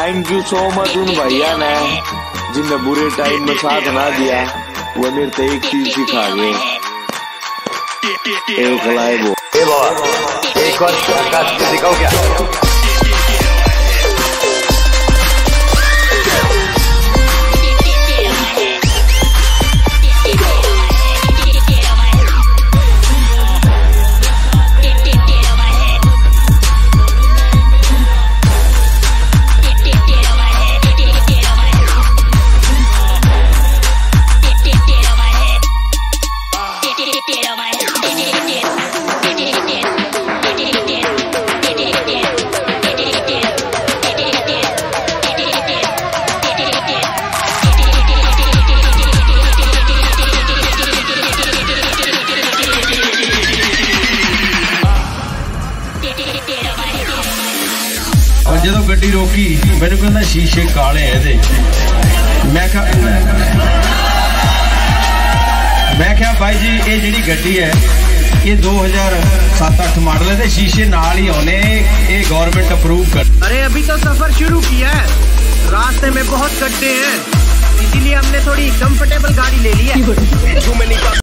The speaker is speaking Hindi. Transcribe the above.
थैंक यू सो मच उन भैया ने जिनने बुरे टाइम में साथ ना दिया। वो मेरे तो एक चीज सिखा गए, एक लाइव हो। एक और दिखाओ क्या? और जो गड्डी रोकी मैंने कहना शीशे काले है। मैं क्या भाई जी ये जी गड्डी है ये 2007-8 मॉडल है, शीशे नाल ही आने, ये गवर्नमेंट अप्रूव कर। अरे अभी तो सफर शुरू किया है, रास्ते में बहुत गड्ढे हैं, इसीलिए हमने थोड़ी कंफर्टेबल गाड़ी ले ली है।